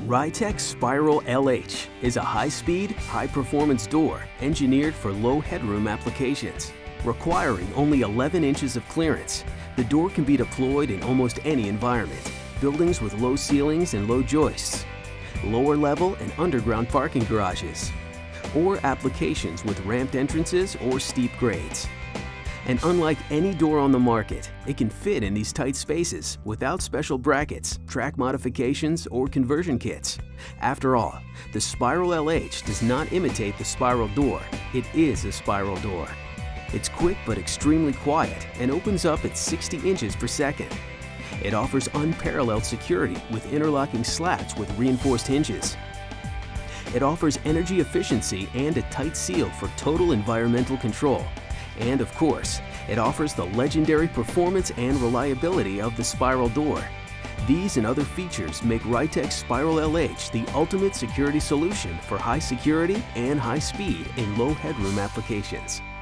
Rytec Spiral LH is a high-speed, high-performance door engineered for low headroom applications. Requiring only 11 inches of clearance, the door can be deployed in almost any environment. Buildings with low ceilings and low joists, lower level and underground parking garages, or applications with ramped entrances or steep grades. And unlike any door on the market, it can fit in these tight spaces without special brackets, track modifications, or conversion kits. After all, the Spiral LH does not imitate the spiral door, it is a spiral door. It's quick but extremely quiet and opens up at 60 inches per second. It offers unparalleled security with interlocking slats with reinforced hinges. It offers energy efficiency and a tight seal for total environmental control. And of course, it offers the legendary performance and reliability of the spiral door. These and other features make Rytec Spiral LH the ultimate security solution for high security and high speed in low headroom applications.